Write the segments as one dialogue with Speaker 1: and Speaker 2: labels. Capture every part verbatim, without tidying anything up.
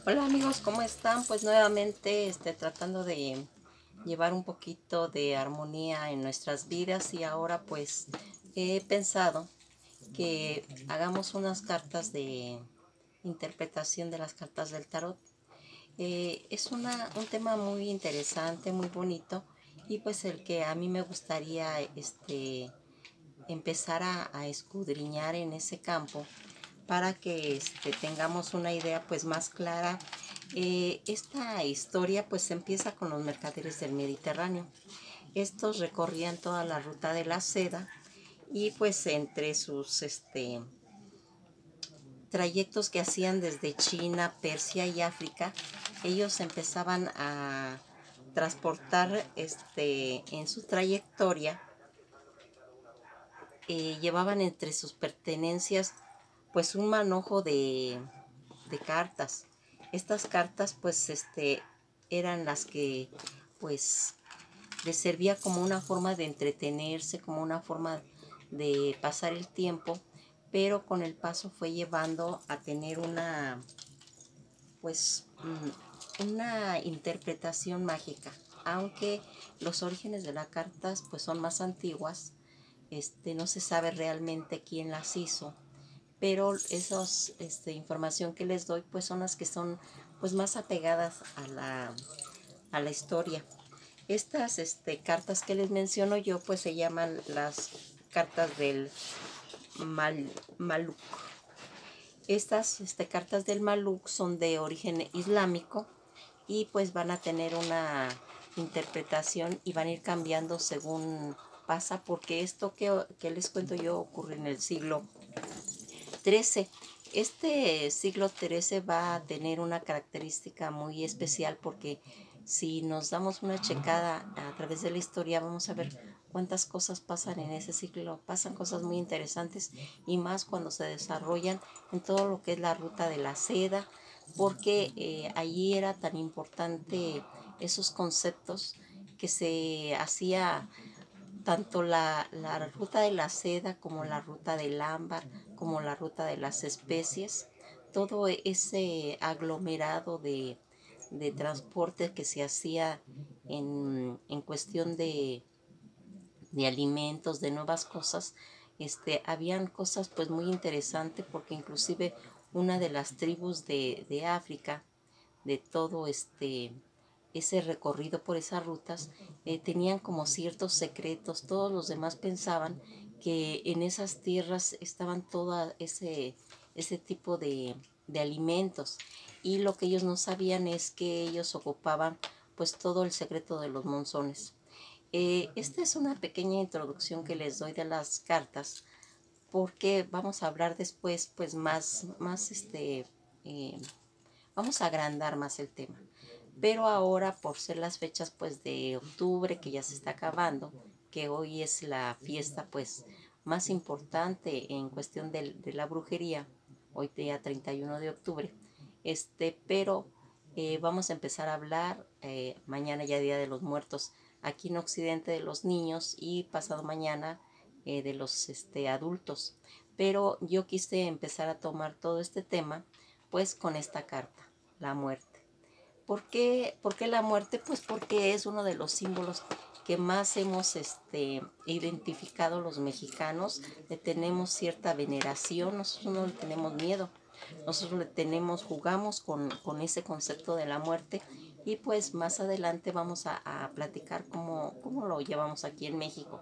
Speaker 1: Hola amigos, ¿cómo están? Pues nuevamente este, tratando de llevar un poquito de armonía en nuestras vidas y ahora pues he pensado que hagamos unas cartas de interpretación de las cartas del tarot. Eh, es una, un tema muy interesante, muy bonito y pues el que a mí me gustaría este, empezar a, a escudriñar en ese campo para que este, tengamos una idea pues más clara. Eh, esta historia pues empieza con los mercaderes del Mediterráneo. Estos recorrían toda la ruta de la seda y pues entre sus este, trayectos que hacían desde China, Persia y África, ellos empezaban a transportar este, en su trayectoria, eh, llevaban entre sus pertenencias pues un manojo de, de cartas. Estas cartas pues este eran las que pues les servía como una forma de entretenerse, como una forma de pasar el tiempo, pero con el paso fue llevando a tener una pues una interpretación mágica, aunque los orígenes de las cartas pues son más antiguas. Este, no se sabe realmente quién las hizo, pero esas este, información que les doy pues son las que son pues más apegadas a la, a la historia. Estas este, cartas que les menciono yo pues se llaman las cartas del Mal, Maluk. Estas este, cartas del Maluk son de origen islámico y pues van a tener una interpretación y van a ir cambiando según pasa, porque esto que, que les cuento yo ocurre en el siglo trece. Este siglo trece va a tener una característica muy especial porque si nos damos una checada a través de la historia vamos a ver cuántas cosas pasan en ese siglo. Pasan cosas muy interesantes y más cuando se desarrollan en todo lo que es la ruta de la seda, porque eh, allí era tan importante esos conceptos que se hacía tanto la, la ruta de la seda como la ruta del ámbar, como la ruta de las especies, todo ese aglomerado de, de transporte que se hacía en, en cuestión de, de alimentos, de nuevas cosas, este, habían cosas pues muy interesantes porque inclusive una de las tribus de, de África, de todo este ese recorrido por esas rutas, eh, tenían como ciertos secretos. Todos los demás pensaban que en esas tierras estaban todo ese, ese tipo de, de alimentos y lo que ellos no sabían es que ellos ocupaban pues todo el secreto de los monzones. Eh, esta es una pequeña introducción que les doy de las cartas porque vamos a hablar después pues más, más este, eh, vamos a agrandar más el tema. Pero ahora, por ser las fechas pues de octubre, que ya se está acabando, que hoy es la fiesta pues más importante en cuestión de, de la brujería, hoy día treinta y uno de octubre, este, pero eh, vamos a empezar a hablar, eh, mañana ya Día de los Muertos, aquí en Occidente de los niños y pasado mañana eh, de los este, adultos. Pero yo quise empezar a tomar todo este tema pues con esta carta, la muerte. ¿Por qué, ¿Por qué la muerte? Pues porque es uno de los símbolos que más hemos este, identificado los mexicanos. Le tenemos cierta veneración, nosotros no le tenemos miedo. Nosotros le tenemos, jugamos con, con ese concepto de la muerte y pues más adelante vamos a, a platicar cómo, cómo lo llevamos aquí en México.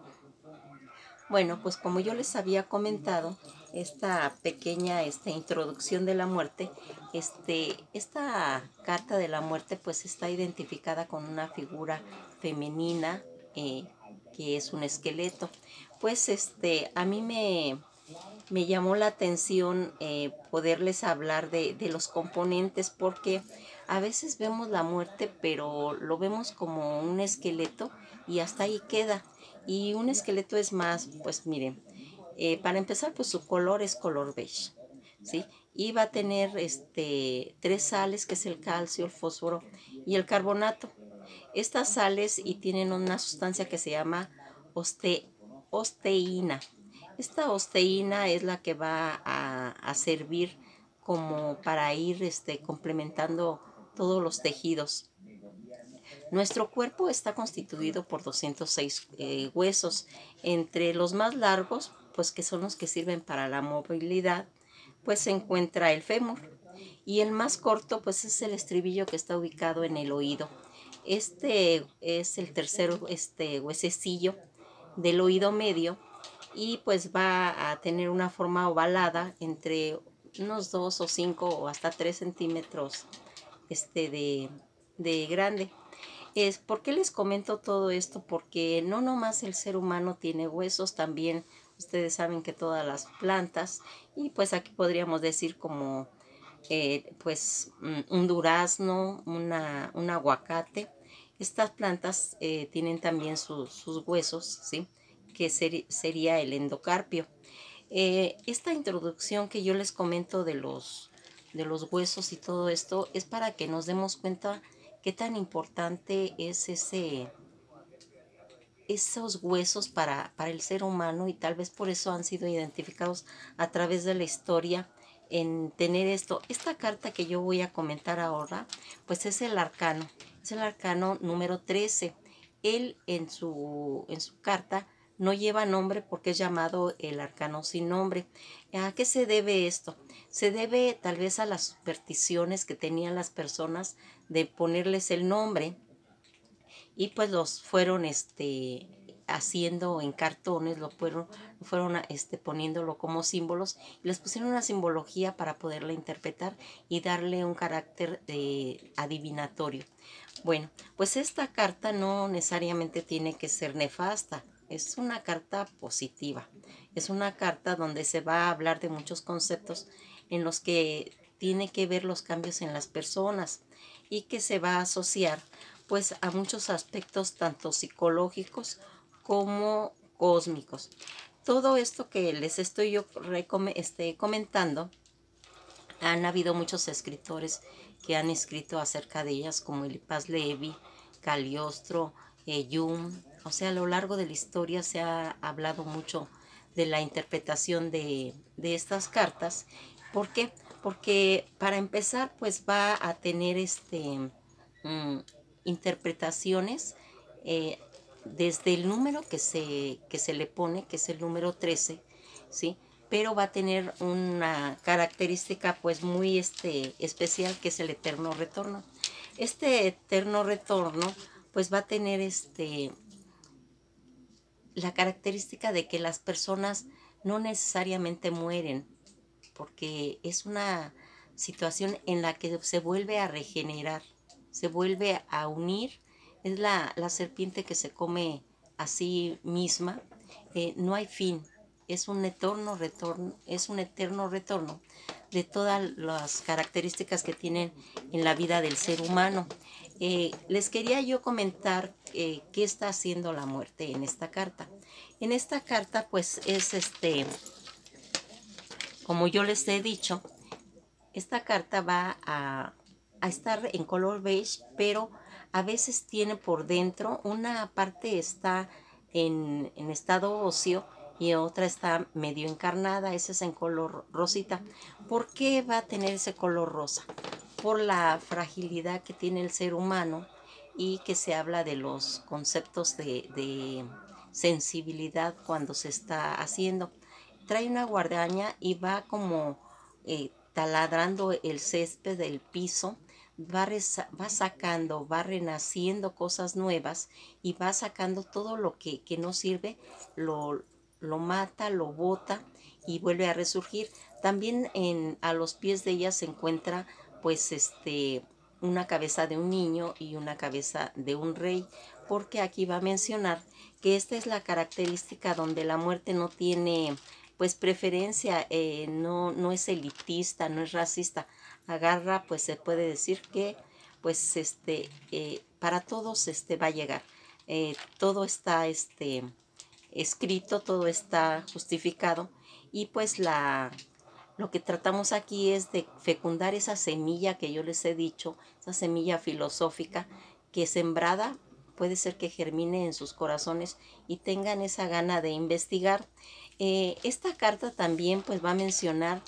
Speaker 1: Bueno, pues como yo les había comentado, esta pequeña esta introducción de la muerte, este, esta carta de la muerte pues está identificada con una figura femenina eh, que es un esqueleto. Pues este, a mí me, me llamó la atención eh, poderles hablar de, de los componentes porque a veces vemos la muerte pero lo vemos como un esqueleto y hasta ahí queda. Y un esqueleto es más, pues miren, eh, para empezar pues su color es color beige, ¿sí? Y va a tener este, tres sales que es el calcio, el fósforo y el carbonato. Estas sales y tienen una sustancia que se llama oste, osteína. Esta osteína es la que va a, a servir como para ir este, complementando todos los tejidos. Nuestro cuerpo está constituido por doscientos seis eh, huesos. Entre los más largos, pues que son los que sirven para la movilidad, pues se encuentra el fémur. Y el más corto, pues es el estribillo que está ubicado en el oído. Este es el tercer este, huesecillo del oído medio y pues va a tener una forma ovalada entre unos dos o cinco o hasta tres centímetros este, de, de grande. Es, ¿por qué les comento todo esto? Porque no nomás el ser humano tiene huesos, también ustedes saben que todas las plantas, y pues aquí podríamos decir como eh, pues un durazno, una, un aguacate. Estas plantas eh, tienen también su, sus huesos, ¿sí? Que ser, sería el endocarpio. Eh, esta introducción que yo les comento de los, de los huesos y todo esto es para que nos demos cuenta qué tan importante es ese, esos huesos para, para el ser humano, y tal vez por eso han sido identificados a través de la historia en tener esto. Esta carta que yo voy a comentar ahora, pues es el arcano, es el arcano número trece. Él en su, en su carta no lleva nombre porque es llamado el arcano sin nombre. ¿A qué se debe esto? Se debe tal vez a las supersticiones que tenían las personas de ponerles el nombre, y pues los fueron este, haciendo en cartones, lo fueron, fueron este, poniéndolo como símbolos, y les pusieron una simbología para poderla interpretar y darle un carácter de adivinatorio. Bueno, pues esta carta no necesariamente tiene que ser nefasta, es una carta positiva, es una carta donde se va a hablar de muchos conceptos en los que tiene que ver los cambios en las personas, y que se va a asociar pues a muchos aspectos tanto psicológicos como cósmicos. Todo esto que les estoy yo este, comentando, han habido muchos escritores que han escrito acerca de ellas, como Eliphas Levi, Cagliostro, eh, Jung. O sea, a lo largo de la historia se ha hablado mucho de la interpretación de, de estas cartas. ¿Por qué? Porque para empezar, pues va a tener este, mmm, interpretaciones eh, desde el número que se, que se le pone, que es el número trece, ¿sí? Pero va a tener una característica pues muy este, especial, que es el eterno retorno. Este eterno retorno pues va a tener este, la característica de que las personas no necesariamente mueren, porque es una situación en la que se vuelve a regenerar, se vuelve a unir. Es la, la serpiente que se come a sí misma. Eh, no hay fin. Es un eterno retorno, es un eterno retorno de todas las características que tienen en la vida del ser humano. Eh, les quería yo comentar eh, qué está haciendo la muerte en esta carta. En esta carta, pues es este, como yo les he dicho, esta carta va a, a estar en color beige, pero a veces tiene por dentro, una parte está en, en estado óseo y otra está medio encarnada, esa es en color rosita. ¿Por qué va a tener ese color rosa? Por la fragilidad que tiene el ser humano, y que se habla de los conceptos de, de sensibilidad cuando se está haciendo. Trae una guadaña y va como eh, taladrando el césped del piso, va, va sacando, va renaciendo cosas nuevas, y va sacando todo lo que, que no sirve, lo, lo mata, lo bota y vuelve a resurgir. También en, a los pies de ella se encuentra pues este, una cabeza de un niño y una cabeza de un rey, porque aquí va a mencionar que esta es la característica donde la muerte no tiene pues preferencia, eh, no, no es elitista, no es racista, agarra, pues se puede decir que pues este, eh, para todos este, va a llegar, eh, todo está este, escrito, todo está justificado, y pues la, lo que tratamos aquí es de fecundar esa semilla que yo les he dicho, esa semilla filosófica que sembrada puede ser que germine en sus corazones y tengan esa gana de investigar. Eh, esta carta también pues va a mencionar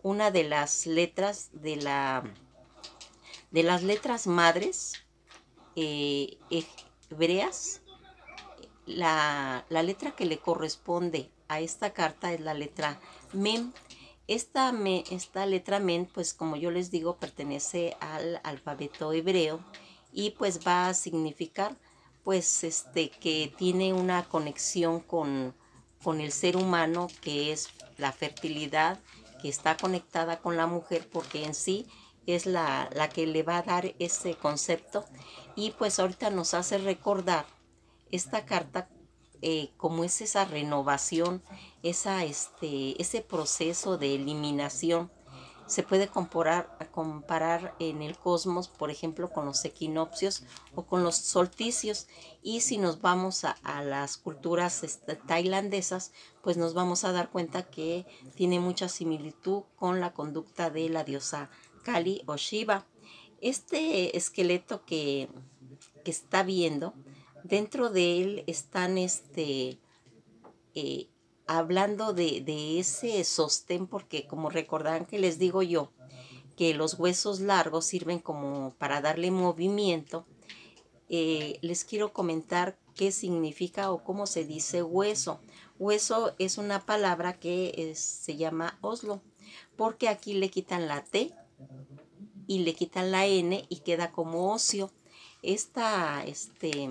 Speaker 1: una de las letras de la de las letras madres eh, hebreas. La, la letra que le corresponde a esta carta es la letra Mem. Esta, me, esta letra Men, pues como yo les digo, pertenece al alfabeto hebreo y pues va a significar pues este que tiene una conexión con, con el ser humano, que es la fertilidad, que está conectada con la mujer porque en sí es la, la que le va a dar ese concepto. Y pues ahorita nos hace recordar esta carta eh, como es esa renovación, esa, este, ese proceso de eliminación. Se puede comparar, comparar en el cosmos, por ejemplo, con los equinoccios o con los solsticios. Y si nos vamos a, a las culturas este, tailandesas, pues nos vamos a dar cuenta que tiene mucha similitud con la conducta de la diosa Kali o Shiva. Este esqueleto que, que está viendo, dentro de él están este, eh, hablando de, de ese sostén, porque como recordarán que les digo yo, que los huesos largos sirven como para darle movimiento, eh, les quiero comentar qué significa o cómo se dice hueso. Hueso es una palabra que es, se llama Oslo, porque aquí le quitan la T y le quitan la N y queda como ocio. Esta, este,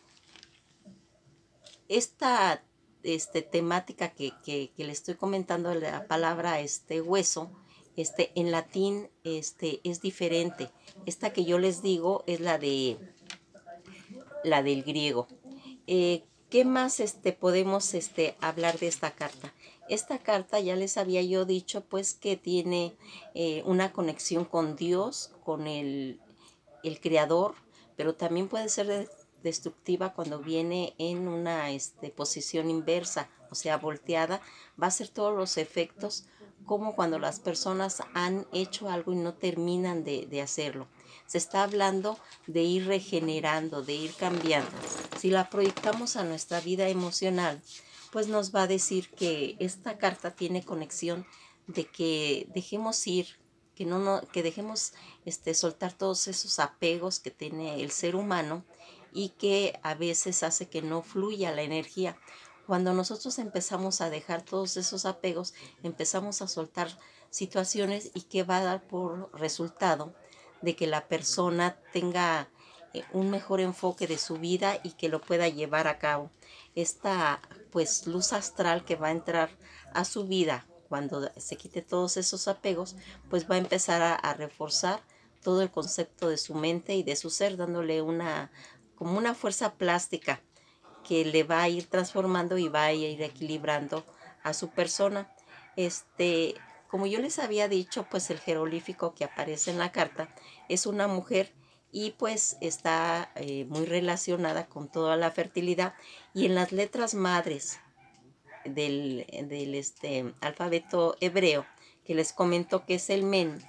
Speaker 1: esta este, temática que, que, que le estoy comentando, la palabra este, hueso, este, en latín este, es diferente. Esta que yo les digo es la, de, la del griego. Eh, ¿Qué más este, podemos este, hablar de esta carta? Esta carta ya les había yo dicho pues que tiene eh, una conexión con Dios, con el, el creador, pero también puede ser de, destructiva cuando viene en una este, posición inversa, o sea, volteada. Va a ser todos los efectos como cuando las personas han hecho algo y no terminan de, de hacerlo. Se está hablando de ir regenerando, de ir cambiando. Si la proyectamos a nuestra vida emocional, pues nos va a decir que esta carta tiene conexión de que dejemos ir, que, no, no, que dejemos este, soltar todos esos apegos que tiene el ser humano y que a veces hace que no fluya la energía. Cuando nosotros empezamos a dejar todos esos apegos, empezamos a soltar situaciones y que va a dar por resultado de que la persona tenga eh, un mejor enfoque de su vida y que lo pueda llevar a cabo. Esta pues luz astral que va a entrar a su vida cuando se quite todos esos apegos, pues va a empezar a, a reforzar todo el concepto de su mente y de su ser, dándole una como una fuerza plástica que le va a ir transformando y va a ir equilibrando a su persona. Este, como yo les había dicho, pues el jeroglífico que aparece en la carta es una mujer y pues está eh, muy relacionada con toda la fertilidad, y en las letras madres del, del este, alfabeto hebreo que les comento que es el Men,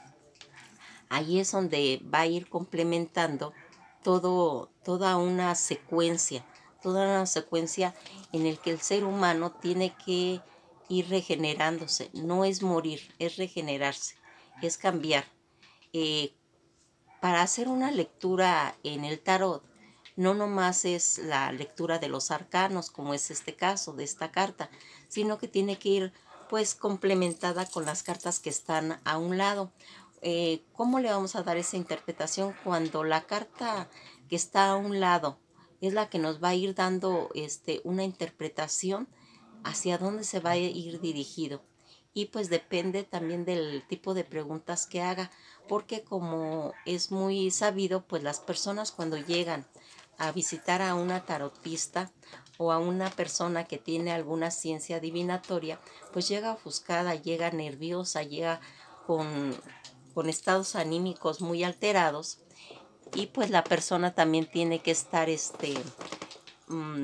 Speaker 1: ahí es donde va a ir complementando todo, toda una secuencia, toda una secuencia en el que el ser humano tiene que ir regenerándose. No es morir, es regenerarse, es cambiar. Eh, para hacer una lectura en el tarot, no nomás es la lectura de los arcanos, como es este caso de esta carta, sino que tiene que ir pues complementada con las cartas que están a un lado. Eh, ¿Cómo le vamos a dar esa interpretación cuando la carta que está a un lado es la que nos va a ir dando este, una interpretación hacia dónde se va a ir dirigido? Y pues depende también del tipo de preguntas que haga, porque como es muy sabido, pues las personas cuando llegan a visitar a una tarotista o a una persona que tiene alguna ciencia adivinatoria, pues llega ofuscada, llega nerviosa, llega con, con estados anímicos muy alterados, y pues la persona también tiene que estar este, mmm,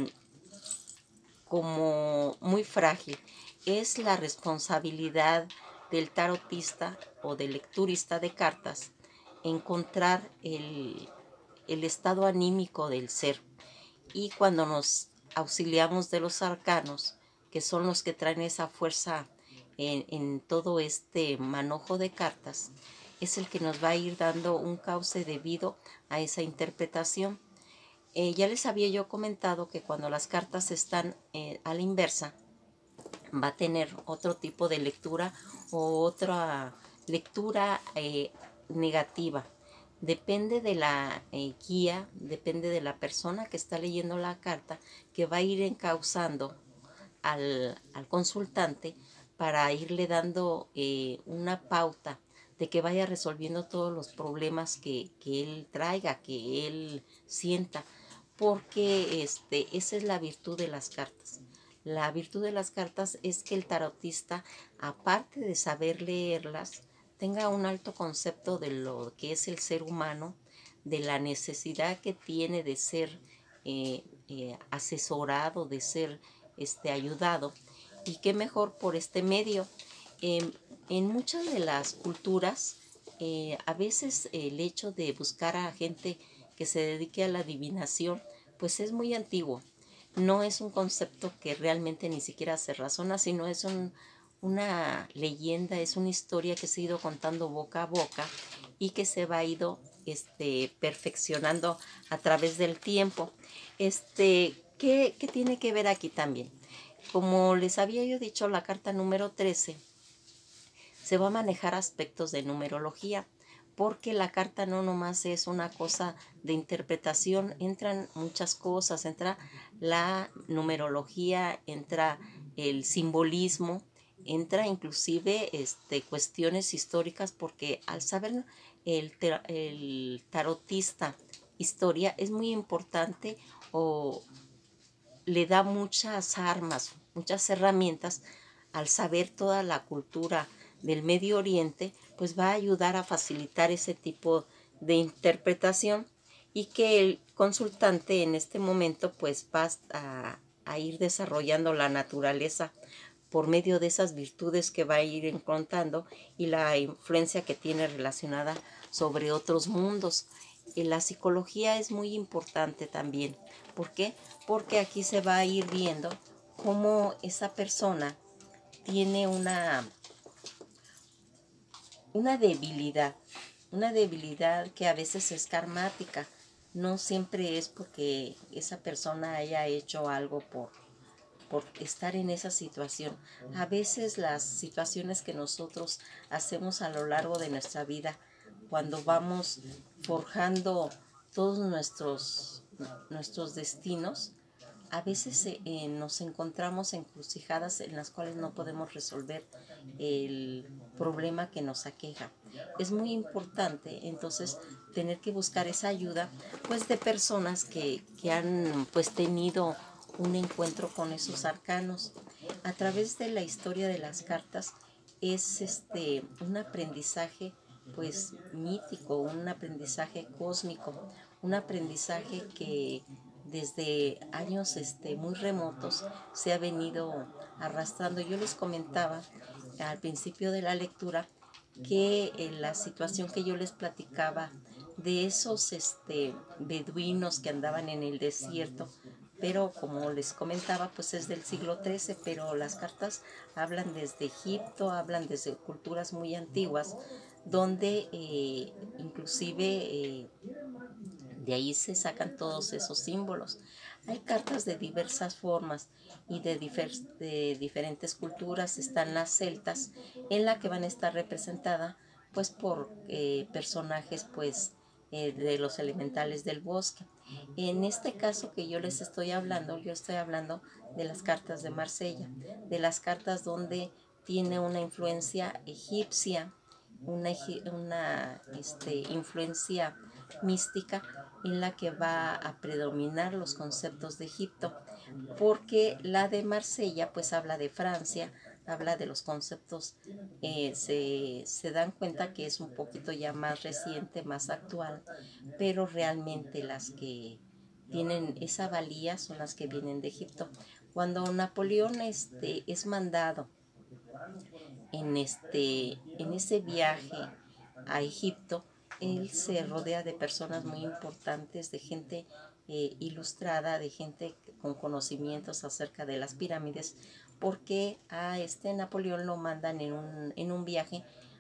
Speaker 1: como muy frágil. Es la responsabilidad del tarotista o del lecturista de cartas encontrar el, el estado anímico del ser. Y cuando nos auxiliamos de los arcanos, que son los que traen esa fuerza en, en todo este manojo de cartas es el que nos va a ir dando un cauce debido a esa interpretación. Eh, ya les había yo comentado que cuando las cartas están eh, a la inversa, va a tener otro tipo de lectura o otra lectura eh, negativa. Depende de la eh, guía, depende de la persona que está leyendo la carta, que va a ir encauzando al, al consultante para irle dando eh, una pauta de que vaya resolviendo todos los problemas que, que él traiga, que él sienta, porque este, esa es la virtud de las cartas. La virtud de las cartas es que el tarotista, aparte de saber leerlas, tenga un alto concepto de lo que es el ser humano, de la necesidad que tiene de ser eh, eh, asesorado, de ser este, ayudado. Y qué mejor por este medio. Eh, en muchas de las culturas, eh, a veces el hecho de buscar a gente que se dedique a la adivinación, pues es muy antiguo. No es un concepto que realmente ni siquiera se razona, sino es un, una leyenda, es una historia que se ha ido contando boca a boca y que se va ido este, perfeccionando a través del tiempo. Este, ¿qué, ¿Qué tiene que ver aquí también? Como les había yo dicho, la carta número trece se va a manejar aspectos de numerología, porque la carta no nomás es una cosa de interpretación, entran muchas cosas, entra la numerología, entra el simbolismo, entra inclusive este, cuestiones históricas, porque al saber el, el tarotista historia es muy importante o le da muchas armas, muchas herramientas al saber toda la cultura del Medio Oriente, pues va a ayudar a facilitar ese tipo de interpretación y que el consultante en este momento pues va a, a ir desarrollando la naturaleza por medio de esas virtudes que va a ir encontrando y la influencia que tiene relacionada sobre otros mundos. Y la psicología es muy importante también. ¿Por qué? Porque aquí se va a ir viendo cómo esa persona tiene una, una debilidad, una debilidad que a veces es karmática. No siempre es porque esa persona haya hecho algo por por estar en esa situación. A veces las situaciones que nosotros hacemos a lo largo de nuestra vida, cuando vamos forjando todos nuestros, nuestros destinos, a veces eh, nos encontramos encrucijadas en las cuales no podemos resolver el problema que nos aqueja. Es muy importante entonces tener que buscar esa ayuda pues de personas que, que han pues tenido un encuentro con esos arcanos. A través de la historia de las cartas es este un aprendizaje pues mítico, un aprendizaje cósmico, un aprendizaje que desde años este, muy remotos se ha venido arrastrando. Yo les comentaba al principio de la lectura que en la situación que yo les platicaba de esos este, beduinos que andaban en el desierto, pero como les comentaba, pues es del siglo trece, pero las cartas hablan desde Egipto, hablan desde culturas muy antiguas, donde eh, inclusive eh, de ahí se sacan todos esos símbolos. Hay cartas de diversas formas y de, difer de diferentes culturas. Están las celtas, en la que van a estar representadas pues por eh, personajes pues eh, de los elementales del bosque. En este caso que yo les estoy hablando, yo estoy hablando de las cartas de Marsella, de las cartas donde tiene una influencia egipcia, una, una este, influencia mística en la que va a predominar los conceptos de Egipto, porque la de Marsella pues habla de Francia, habla de los conceptos, eh, se, se dan cuenta que es un poquito ya más reciente, más actual, pero realmente las que tienen esa valía son las que vienen de Egipto. Cuando Napoleón este, es mandado en, este, en ese viaje a Egipto, él se rodea de personas muy importantes, de gente eh, ilustrada, de gente con conocimientos acerca de las pirámides, porque a este Napoleón lo mandan en un, en un viaje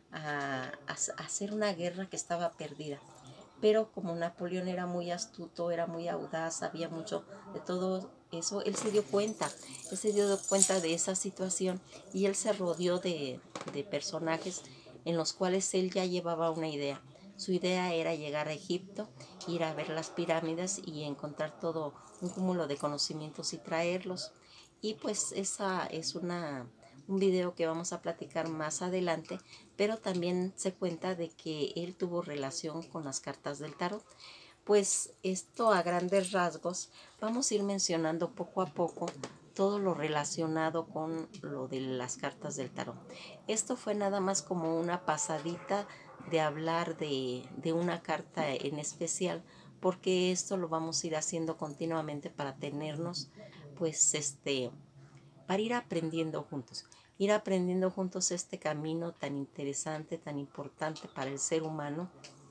Speaker 1: a, a, a hacer una guerra que estaba perdida. Pero como Napoleón era muy astuto, era muy audaz, sabía mucho de todo eso, él se dio cuenta, él se dio cuenta de esa situación y él se rodeó de, de personajes en los cuales él ya llevaba una idea. Su idea era llegar a Egipto, ir a ver las pirámides y encontrar todo un cúmulo de conocimientos y traerlos. Y pues esa es una, un video que vamos a platicar más adelante, pero también se cuenta de que él tuvo relación con las cartas del tarot. Pues esto a grandes rasgos vamos a ir mencionando poco a poco todo lo relacionado con lo de las cartas del tarot. Esto fue nada más como una pasadita de hablar de, de una carta en especial, porque esto lo vamos a ir haciendo continuamente para tenernos, pues este, para ir aprendiendo juntos, ir aprendiendo juntos este camino tan interesante, tan importante para el ser humano,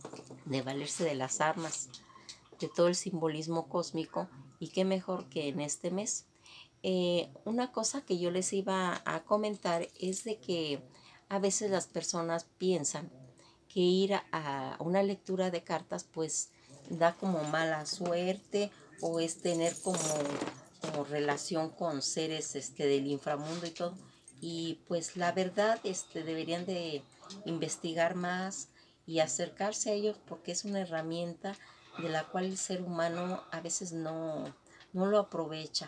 Speaker 1: de valerse de las armas, de todo el simbolismo cósmico, y qué mejor que en este mes. Eh, una cosa que yo les iba a comentar es de que a veces las personas piensan que ir a, a una lectura de cartas pues da como mala suerte o es tener como, como relación con seres este, del inframundo y todo. Y pues la verdad este, deberían de investigar más y acercarse a ellos porque es una herramienta de la cual el ser humano a veces no, no lo aprovecha.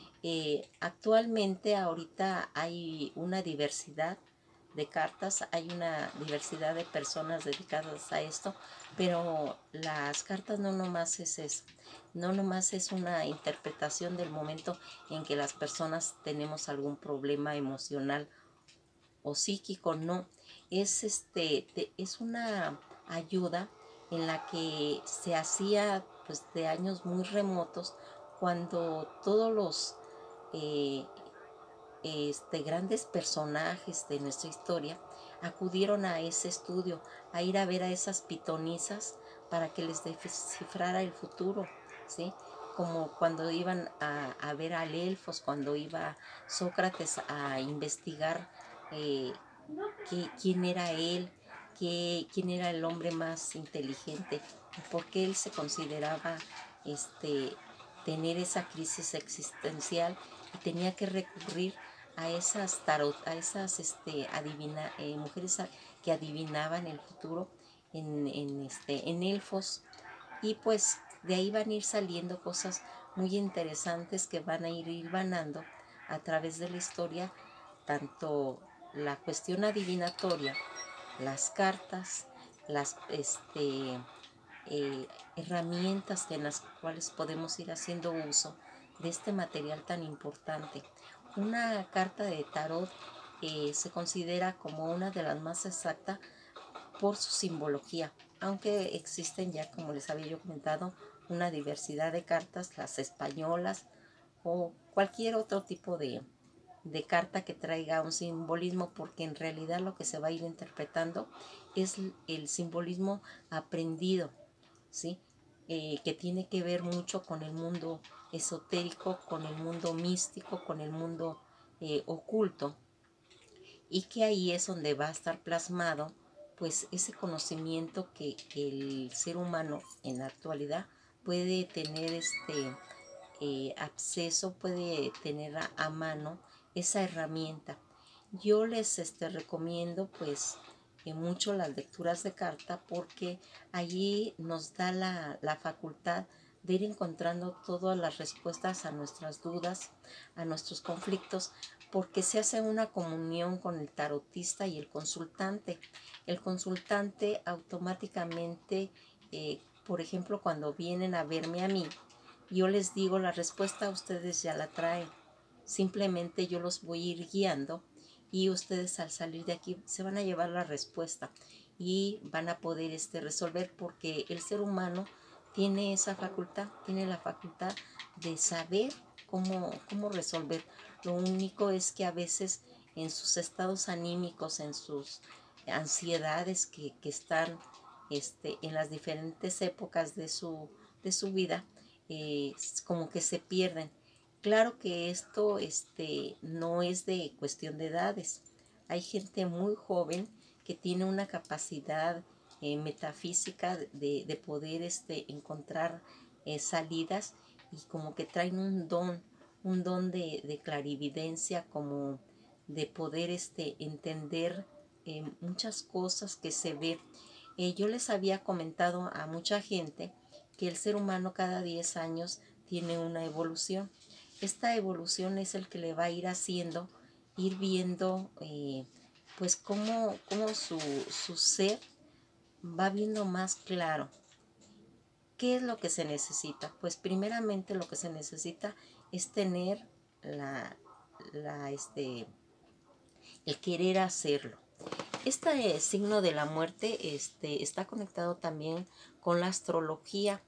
Speaker 1: Eh, actualmente ahorita hay una diversidad de cartas, hay una diversidad de personas dedicadas a esto, pero las cartas no nomás es eso, no nomás es una interpretación del momento en que las personas tenemos algún problema emocional o psíquico, no, es, este, te, es una ayuda en la que se hacía pues de años muy remotos cuando todos los eh, este, grandes personajes de nuestra historia acudieron a ese estudio, a ir a ver a esas pitonisas para que les descifrara el futuro, ¿sí? Como cuando iban a, a ver a Delfos, cuando iba Sócrates a investigar eh, qué, quién era él, qué, quién era el hombre más inteligente, por qué él se consideraba este, tener esa crisis existencial y tenía que recurrir a esas tarot, a esas este, adivina, eh, mujeres que adivinaban el futuro en, en, este, en elfos. Y pues de ahí van a ir saliendo cosas muy interesantes que van a ir hilvanando a través de la historia, tanto la cuestión adivinatoria, las cartas, las este, eh, herramientas en las cuales podemos ir haciendo uso de este material tan importante. Una carta de tarot eh, se considera como una de las más exactas por su simbología, aunque existen ya, como les había yo comentado, una diversidad de cartas, las españolas o cualquier otro tipo de, de carta que traiga un simbolismo, porque en realidad lo que se va a ir interpretando es el simbolismo aprendido, ¿sí? Eh, que tiene que ver mucho con el mundo esotérico, con el mundo místico, con el mundo eh, oculto, y que ahí es donde va a estar plasmado pues ese conocimiento que, que el ser humano en la actualidad puede tener este eh, acceso, puede tener a, a mano esa herramienta. Yo les este, recomiendo pues eh, mucho las lecturas de carta, porque allí nos da la, la facultad de ir encontrando todas las respuestas a nuestras dudas, a nuestros conflictos, porque se hace una comunión con el tarotista y el consultante. El consultante automáticamente, eh, por ejemplo, cuando vienen a verme a mí, yo les digo la respuesta, ustedes ya la traen. Simplemente yo los voy a ir guiando y ustedes al salir de aquí se van a llevar la respuesta y van a poder este, resolver, porque el ser humano tiene esa facultad, tiene la facultad de saber cómo, cómo resolver. Lo único es que a veces en sus estados anímicos, en sus ansiedades que, que están este, en las diferentes épocas de su, de su vida, eh, como que se pierden. Claro que esto este, no es de cuestión de edades. Hay gente muy joven que tiene una capacidad eh, metafísica de, de poder este, encontrar eh, salidas, y como que traen un don, un don de, de clarividencia, como de poder este, entender eh, muchas cosas que se ve. Eh, yo les había comentado a mucha gente que el ser humano cada diez años tiene una evolución. Esta evolución es el que le va a ir haciendo, ir viendo eh, pues cómo, cómo su, su ser va viendo más claro. ¿Qué es lo que se necesita? Pues primeramente lo que se necesita es tener la, la, este, el querer hacerlo. Este signo de la muerte este, está conectado también con la astrología.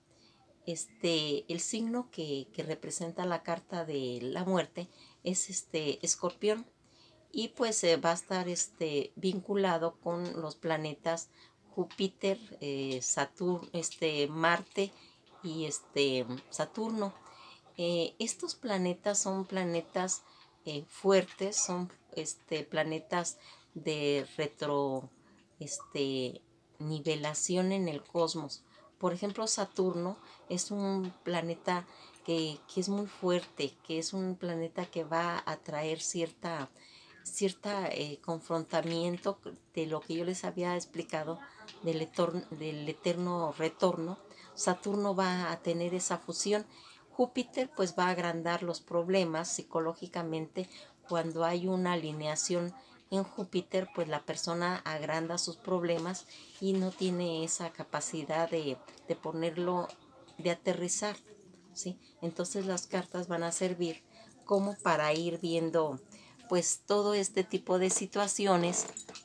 Speaker 1: Este, el signo que, que representa la carta de la muerte es este Escorpión, y pues eh, va a estar este, vinculado con los planetas Júpiter, eh, Saturno, este, Marte y este, Saturno. Eh, estos planetas son planetas eh, fuertes, son este, planetas de retro este, nivelación en el cosmos. Por ejemplo, Saturno es un planeta que, que es muy fuerte, que es un planeta que va a traer cierta, cierta eh, confrontamiento de lo que yo les había explicado del, etorno, del eterno retorno. Saturno va a tener esa fusión. Júpiter pues va a agrandar los problemas psicológicamente. Cuando hay una alineación en Júpiter, pues la persona agranda sus problemas y no tiene esa capacidad de, de ponerlo, de aterrizar, ¿sí? Entonces las cartas van a servir como para ir viendo pues todo este tipo de situaciones.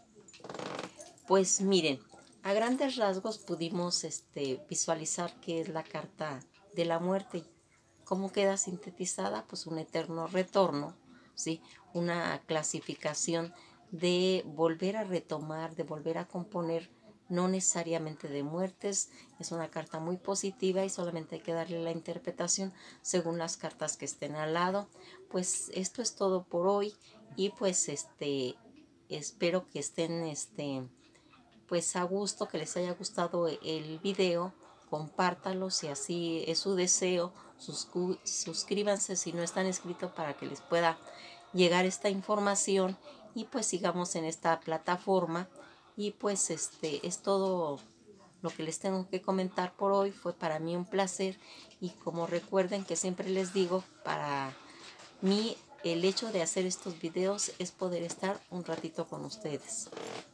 Speaker 1: Pues miren, a grandes rasgos pudimos este, visualizar qué es la carta de la muerte. ¿Cómo queda sintetizada? Pues un eterno retorno, ¿sí? Una clasificación de volver a retomar, de volver a componer, no necesariamente de muertes. Es una carta muy positiva y solamente hay que darle la interpretación según las cartas que estén al lado. Pues esto es todo por hoy, y pues este espero que estén este pues a gusto, que les haya gustado el video. Compártanlo si así es su deseo. Suscú suscríbanse si no están inscritos para que les pueda llegar esta información, y pues sigamos en esta plataforma. Y pues este es todo lo que les tengo que comentar por hoy. Fue para mí un placer, y como recuerden que siempre les digo, para mí el hecho de hacer estos videos es poder estar un ratito con ustedes.